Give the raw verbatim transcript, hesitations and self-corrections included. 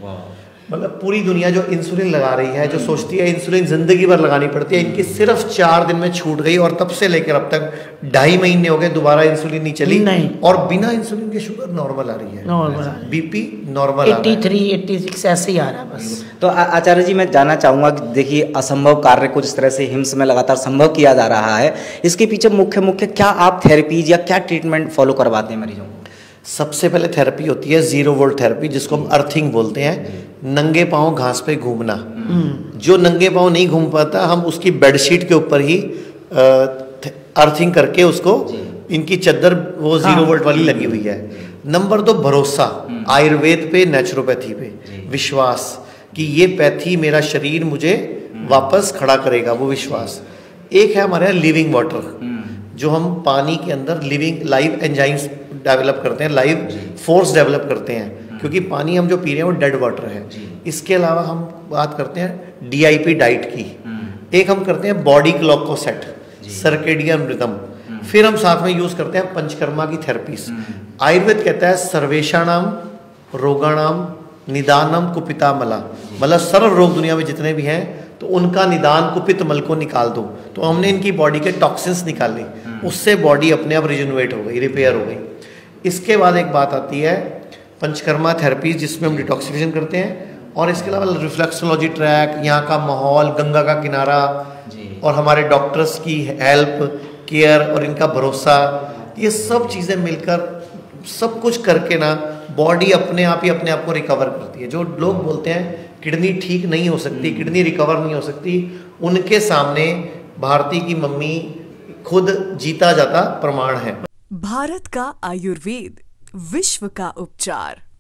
मतलब पूरी दुनिया जो इंसुलिन लगा रही है, जो सोचती है इंसुलिन जिंदगी भर लगानी पड़ती है, इनकी सिर्फ चार दिन में छूट गई और तब से लेकर अब तक ढाई महीने हो गए दोबारा इंसुलिन नहीं चली नहीं। और बिना इंसुलिन के शुगर नॉर्मल आ रही है, नॉर्मल बीपी नॉर्मल तिरासी छियासी ऐसे ही आ रहा है बस। तो आचार्य जी मैं जानना चाहूँगा कि देखिए असंभव कार्य को जिस तरह से हिम्स में लगातार संभव किया जा रहा है, इसके पीछे मुख्य मुख्य क्या आप थेरेपीज या क्या ट्रीटमेंट फॉलो करवाते हैं मरीजों को? सबसे पहले थेरेपी होती है जीरो वोल्ट थेरेपी, जिसको हम अर्थिंग बोलते हैं। नंगे पांव घास पे घूमना, जो नंगे पांव नहीं घूम पाता हम उसकी बेडशीट के ऊपर ही अर्थिंग करके उसको, इनकी चद्दर वो जीरो हाँ, वोल्ट वाली लगी हुई है। नंबर दो भरोसा, आयुर्वेद पे, नेचुरोपैथी पे विश्वास कि ये पैथी मेरा शरीर मुझे वापस खड़ा करेगा, वो विश्वास। एक है हमारे यहाँ लिविंग वाटर, जो हम पानी के अंदर लिविंग लाइव एंजाइम्स डेवलप करते हैं, लाइव फोर्स डेवलप करते हैं, क्योंकि पानी हम जो पी रहे हैं वो डेड वाटर है। इसके अलावा हम बात करते हैं डीआईपी डाइट की, एक हम करते हैं बॉडी क्लॉक को सेट, सर्केडियन रिदम, फिर हम साथ में यूज करते हैं पंचकर्मा की थेरेपीज। आयुर्वेद कहता है सर्वेशानाम रोगाणाम निदानम कुपिता मला, मतलब सर्व रोग दुनिया में जितने भी हैं तो उनका निदान कुपित मल को निकाल दो। तो हमने इनकी बॉडी के टॉक्सिन्स निकाले, उससे बॉडी अपने आप रिजनरेट हो गई, रिपेयर हो गई। इसके बाद एक बात आती है पंचकर्मा थेरेपी, जिसमें हम डिटॉक्सिफिकेशन करते हैं, और इसके अलावा रिफ्लेक्सोलॉजी ट्रैक, यहाँ का माहौल, गंगा का किनारा और हमारे डॉक्टर्स की हेल्प केयर और इनका भरोसा, ये सब चीज़ें मिलकर सब कुछ करके ना बॉडी अपने आप ही अपने आप को रिकवर करती है। जो लोग बोलते हैं किडनी ठीक नहीं हो सकती, किडनी रिकवर नहीं हो सकती, उनके सामने भारती की मम्मी खुद जीता जाता प्रमाण है। भारत का आयुर्वेद, विश्व का उपचार।